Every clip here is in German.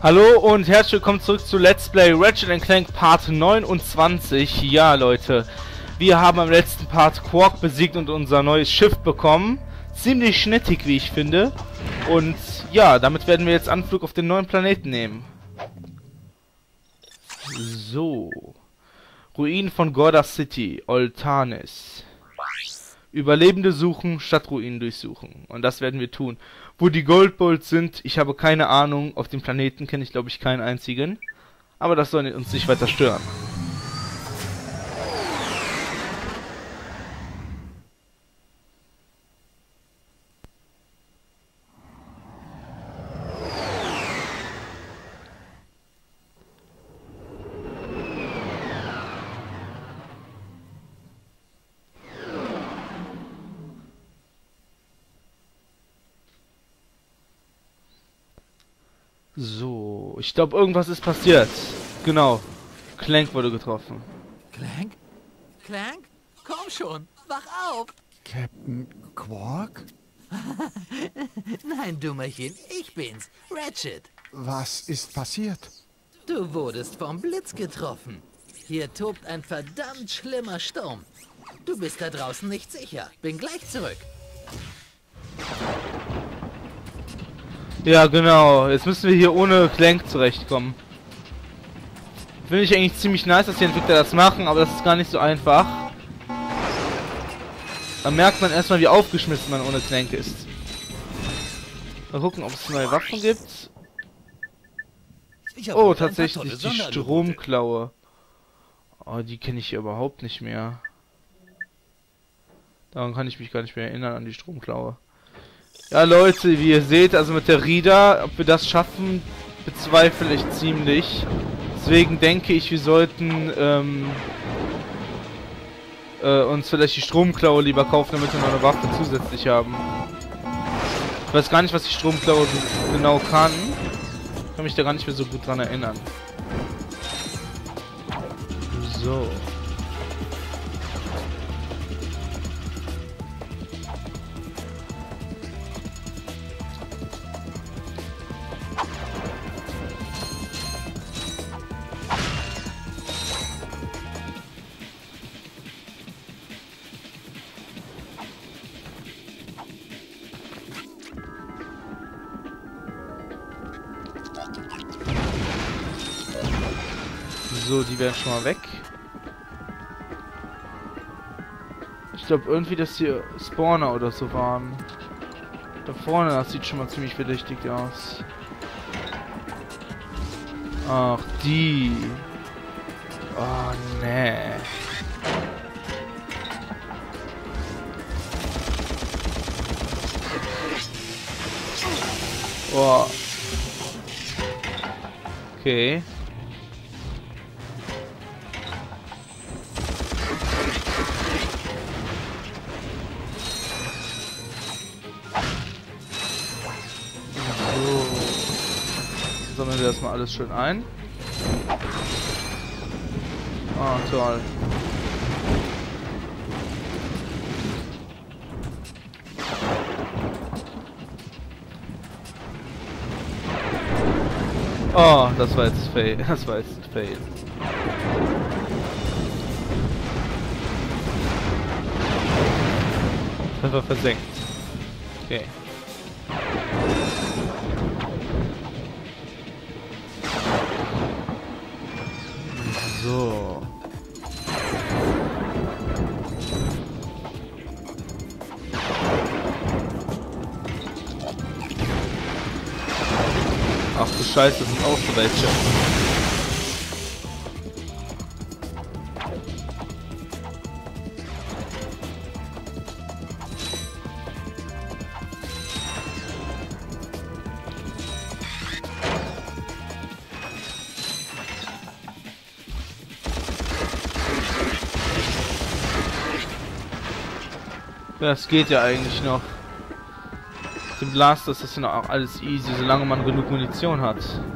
Hallo und herzlich willkommen zurück zu Let's Play Ratchet & Clank Part 29. Ja, Leute, wir haben am letzten Part Qwark besiegt und unser neues Schiff bekommen. Ziemlich schnittig, wie ich finde. Und ja, damit werden wir jetzt Anflug auf den neuen Planeten nehmen. So. Ruinen von Gorda City, Oltanis. Überlebende suchen, statt Ruinen durchsuchen. Und das werden wir tun. Wo die Goldbolts sind, ich habe keine Ahnung. Auf dem Planeten kenne ich, glaube ich, keinen einzigen. Aber das soll uns nicht weiter stören. So, ich glaube, irgendwas ist passiert. Genau. Clank wurde getroffen. Clank? Clank? Komm schon, wach auf! Captain Qwark? Nein, Dummerchen, ich bin's, Ratchet. Was ist passiert? Du wurdest vom Blitz getroffen. Hier tobt ein verdammt schlimmer Sturm. Du bist da draußen nicht sicher. Bin gleich zurück. Ja, genau. Jetzt müssen wir hier ohne Clank zurechtkommen. Finde ich eigentlich ziemlich nice, dass die Entwickler das machen, aber das ist gar nicht so einfach. Da merkt man erstmal, wie aufgeschmissen man ohne Clank ist. Mal gucken, ob es neue Waffen gibt. Oh, tatsächlich die Stromklaue. Oh, die kenne ich hier überhaupt nicht mehr. Daran kann ich mich gar nicht mehr erinnern, an die Stromklaue. Ja, Leute, wie ihr seht, also mit der Rida, ob wir das schaffen, bezweifle ich ziemlich. Deswegen denke ich, wir sollten uns vielleicht die Stromklaue lieber kaufen, damit wir noch eine Waffe zusätzlich haben. Ich weiß gar nicht, was die Stromklaue genau kann. Ich kann mich da gar nicht mehr so gut dran erinnern. So. So, die werden schon mal weg. Ich glaube irgendwie, dass hier Spawner oder so waren. Da vorne, das sieht schon mal ziemlich verdächtig aus. Ach, die. Oh, nee. Boah. Okay. Sammeln wir das mal alles schön ein. Ah, toll. Oh, das war jetzt Fail. Das war jetzt ein Fail. Treffer versenkt. Okay. So. Ach du Scheiße, das sind auch so welche. Das geht ja eigentlich noch. Mit dem Blaster ist das ja auch alles easy, solange man genug Munition hat.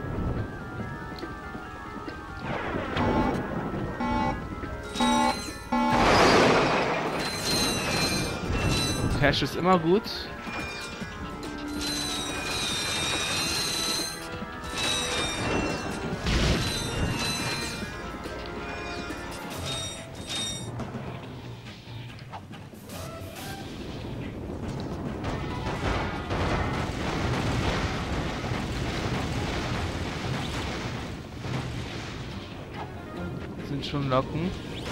Cash ist immer gut. den schon locken.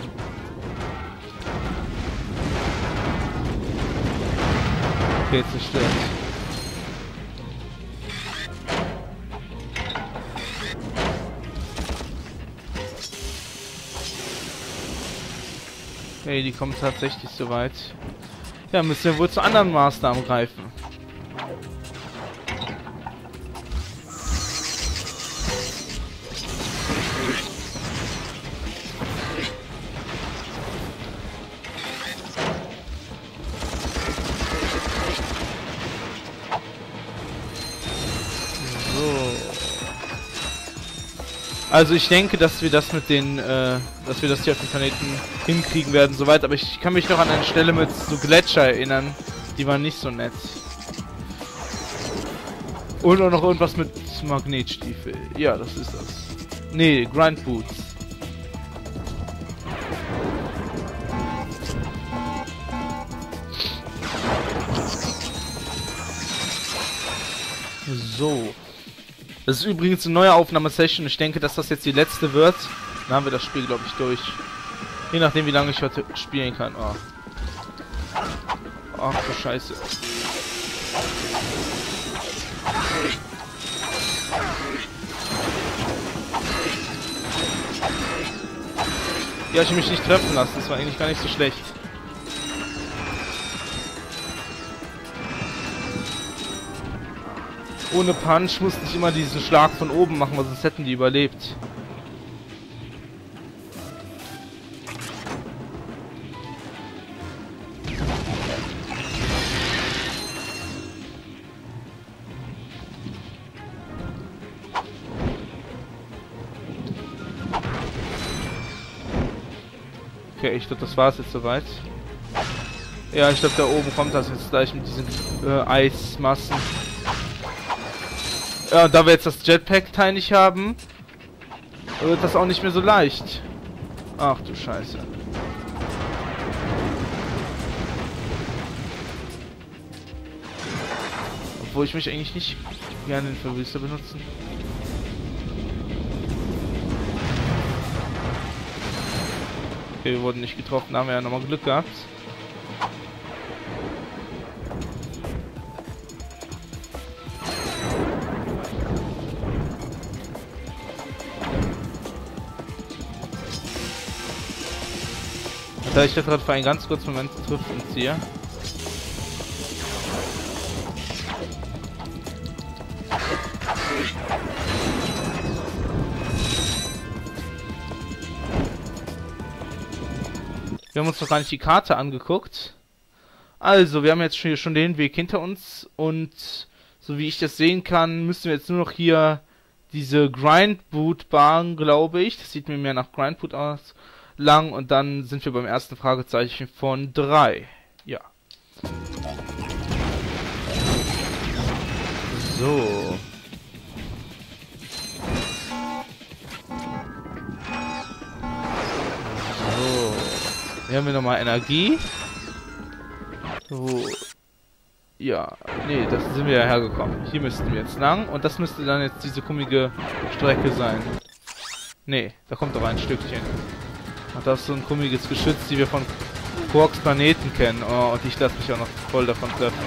Okay, zerstört. Okay, die kommen tatsächlich so weit. Ja, müssen wir wohl zu anderen Maßnahmen greifen. Also ich denke, dass wir das mit den, dass wir das hier auf dem Planeten hinkriegen werden, soweit. Aber ich kann mich noch an eine Stelle mit so Gletscher erinnern. Die waren nicht so nett. Und auch noch irgendwas mit Magnetstiefel. Ja, das ist das. Nee, Grindboots. So. Das ist übrigens eine neue Aufnahmesession. Ich denke, dass das jetzt die letzte wird. Dann haben wir das Spiel, glaube ich, durch. Je nachdem, wie lange ich heute spielen kann. Oh. Ach du Scheiße. Ja, ich habe mich nicht treffen lassen. Das war eigentlich gar nicht so schlecht. Ohne Punch musste ich immer diesen Schlag von oben machen, weil sonst hätten die überlebt. Okay, ich glaube, das war es jetzt soweit. Ja, ich glaube, da oben kommt das jetzt gleich mit diesen Eismassen. Ja, und da wir jetzt das Jetpack-Teil nicht haben, wird das auch nicht mehr so leicht. Ach du Scheiße. Obwohl ich mich eigentlich nicht gerne den Verwüster benutzen. Okay, wir wurden nicht getroffen, da haben wir ja nochmal Glück gehabt. Da ich das gerade für einen ganz kurzen Moment trifft und ziehe. Wir haben uns noch gar nicht die Karte angeguckt. Also, wir haben jetzt schon den Weg hinter uns und so wie ich das sehen kann, müssen wir jetzt nur noch hier diese Grindboot-Bahn, glaube ich. Das sieht mir mehr nach Grindboot aus. Lang und dann sind wir beim ersten Fragezeichen von 3. Ja. So. So. Hier haben wir nochmal Energie. So. Ja. Nee, das sind wir ja hergekommen. Hier müssten wir jetzt lang und das müsste dann jetzt diese komische Strecke sein. Nee, da kommt doch ein Stückchen. Und das ist so ein komisches Geschütz, die wir von Quarks Planeten kennen. Oh, und ich lasse mich auch noch voll davon treffen.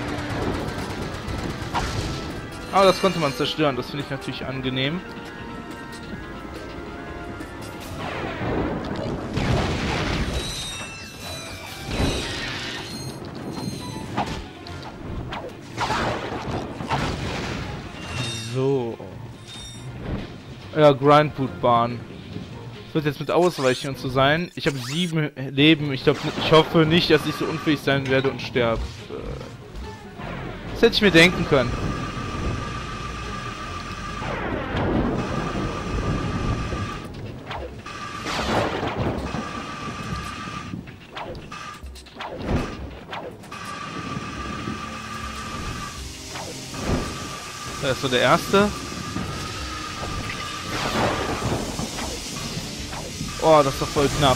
Aber das konnte man zerstören, das finde ich natürlich angenehm. So. Ja, Grindboot-Bahn. Wird jetzt mit Ausweichen und so sein. Ich habe 7 Leben. Ich hoffe nicht, dass ich so unfähig sein werde und sterbe. Das hätte ich mir denken können. Das ist so der erste. Oh, das ist doch voll knapp.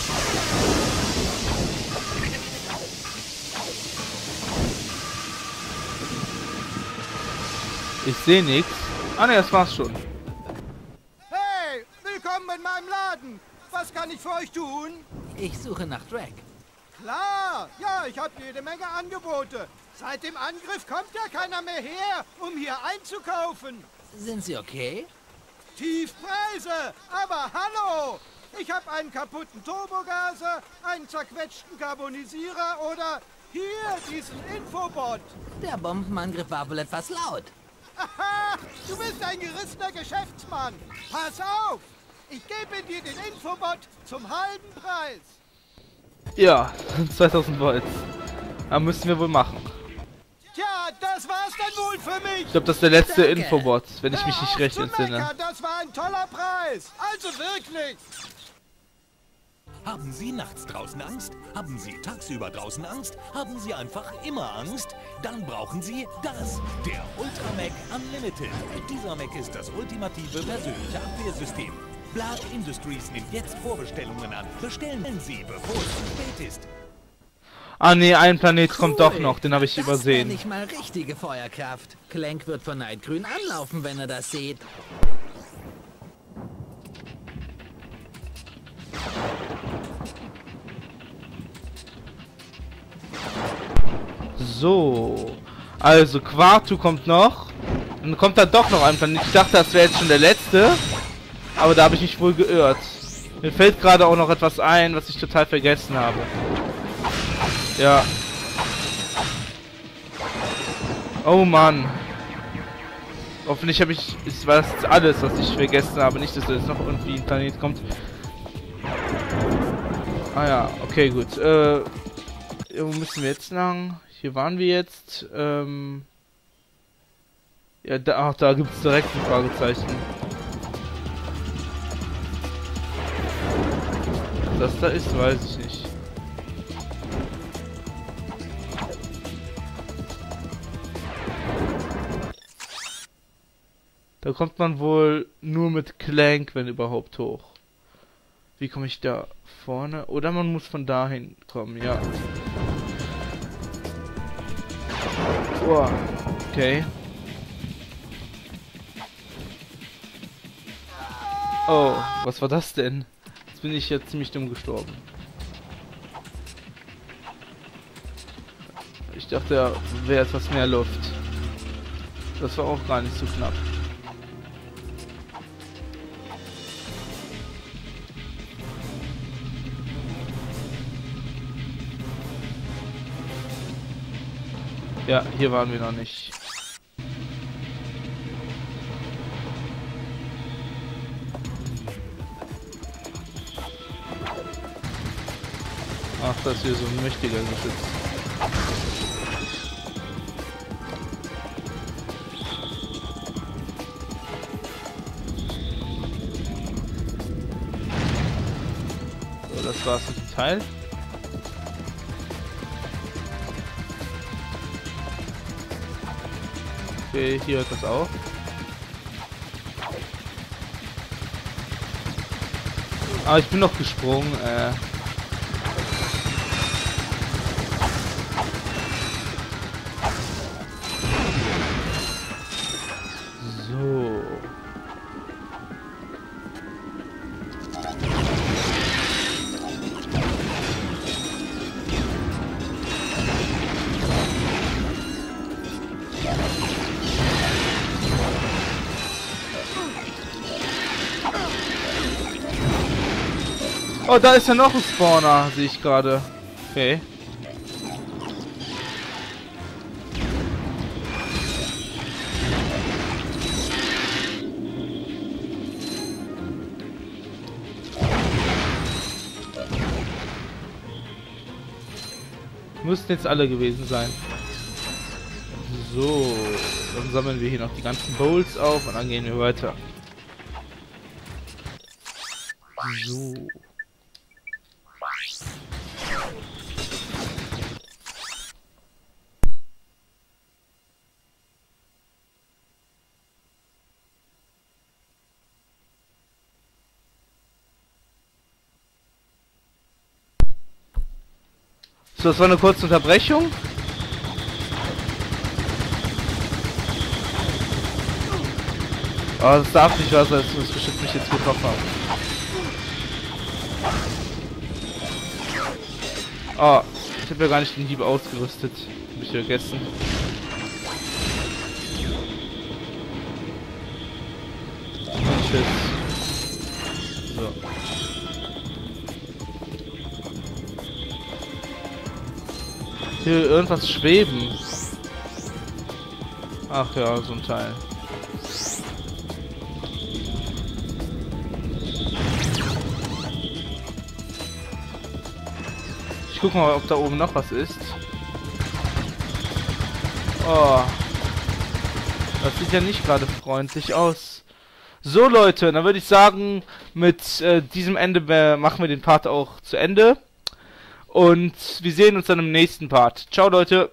Ich sehe nichts. Ah ne, das war's schon. Hey, willkommen in meinem Laden. Was kann ich für euch tun? Ich suche nach Drag. Klar, ja, ich habe jede Menge Angebote. Seit dem Angriff kommt ja keiner mehr her, um hier einzukaufen. Sind Sie okay? Tiefpreise, aber hallo! Ich habe einen kaputten Turbogaser, einen zerquetschten Carbonisierer oder hier diesen Infobot. Der Bombenangriff war wohl etwas laut. Aha, du bist ein gerissener Geschäftsmann. Pass auf, ich gebe dir den Infobot zum halben Preis. Ja, 2000 Volt. Aber müssen wir wohl machen. Tja, das war's dann wohl für mich. Ich glaube, das ist der letzte Danke. Infobot, wenn ich mich nicht recht Hör auf zu entsinne. meckern, das war ein toller Preis. Also wirklich. Haben Sie nachts draußen Angst? Haben Sie tagsüber draußen Angst? Haben Sie einfach immer Angst? Dann brauchen Sie das, der Ultra-Mac Unlimited. Dieser Mac ist das ultimative persönliche Abwehrsystem. Black Industries nimmt jetzt Vorbestellungen an. Bestellen Sie, bevor es zu spät ist. Ah nee, ein Planet kommt doch Cool. noch, den habe ich Das übersehen. nicht mal richtige Feuerkraft. Clank wird von Neidgrün anlaufen, wenn er das sieht. So. Also, Quartu kommt noch. Dann kommt da doch noch ein Planet. Ich dachte, das wäre jetzt schon der letzte. Aber da habe ich mich wohl geirrt. Mir fällt gerade auch noch etwas ein, was ich total vergessen habe. Ja. Oh Mann. Hoffentlich habe ich... Es war das alles, was ich vergessen habe. Nicht, dass jetzt noch irgendwie ein Planet kommt. Ah ja, okay, gut. Wo müssen wir jetzt lang? Hier waren wir jetzt. Ja, da gibt es direkt ein Fragezeichen. Was das da ist, weiß ich nicht. Da kommt man wohl nur mit Clank, wenn überhaupt, hoch. Wie komme ich da vorne? Oder man muss von dahin kommen, ja. Oh, okay. Oh, was war das denn? Jetzt bin ich ja ziemlich dumm gestorben. Ich dachte, da wäre etwas mehr Luft. Das war auch gar nicht so knapp. Ja, hier waren wir noch nicht. Ach, das ist hier so ein mächtiger Geschütz. So, das war's mit dem Teil. Okay, hier hört das auf. Ah, ich bin noch gesprungen, So. Oh, da ist ja noch ein Spawner, sehe ich gerade. Okay. Müssten jetzt alle gewesen sein. So, dann sammeln wir hier noch die ganzen Bowls auf und dann gehen wir weiter. So. So, das war eine kurze Unterbrechung. Oh, das darf nicht wahr sein, dass das Geschütz mich jetzt getroffen hat. Oh, ich habe ja gar nicht den Hieb ausgerüstet. Hab ich vergessen. Und tschüss. So. Hier irgendwas schweben. Ach ja, so ein Teil. Ich guck mal, ob da oben noch was ist. Oh. Das sieht ja nicht gerade freundlich aus. So Leute, dann würde ich sagen, mit diesem Ende machen wir den Part auch zu Ende. Und wir sehen uns dann im nächsten Part. Ciao Leute.